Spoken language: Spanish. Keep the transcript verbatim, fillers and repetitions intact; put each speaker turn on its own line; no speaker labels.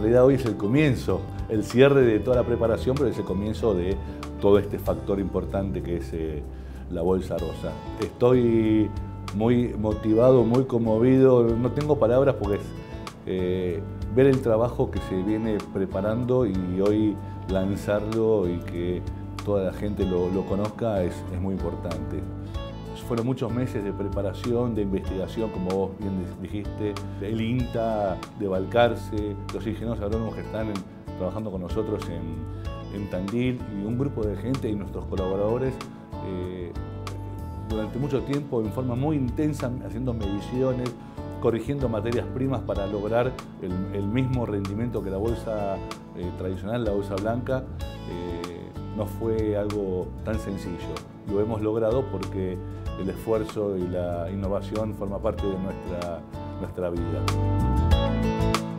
realidad hoy es el comienzo, el cierre de toda la preparación, pero es el comienzo de todo este factor importante que es eh, la Bolsa Rosa. Estoy muy motivado, muy conmovido, no tengo palabras porque es eh, ver el trabajo que se viene preparando y hoy lanzarlo y que toda la gente lo, lo conozca es, es muy importante. Fueron muchos meses de preparación, de investigación, como vos bien dijiste, el INTA de Balcarce, los ingenieros agrónomos que están en, trabajando con nosotros en, en Tandil y un grupo de gente y nuestros colaboradores eh, durante mucho tiempo en forma muy intensa haciendo mediciones, corrigiendo materias primas para lograr el, el mismo rendimiento que la bolsa eh, tradicional, la bolsa blanca. Eh, no fue algo tan sencillo. Lo hemos logrado porque el esfuerzo y la innovación forma parte de nuestra, nuestra vida.